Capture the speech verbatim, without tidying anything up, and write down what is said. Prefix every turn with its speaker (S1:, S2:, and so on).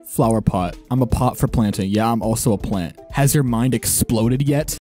S1: Flower pot. I'm a pot for planting. Yeah, I'm also a plant. Has your mind exploded yet?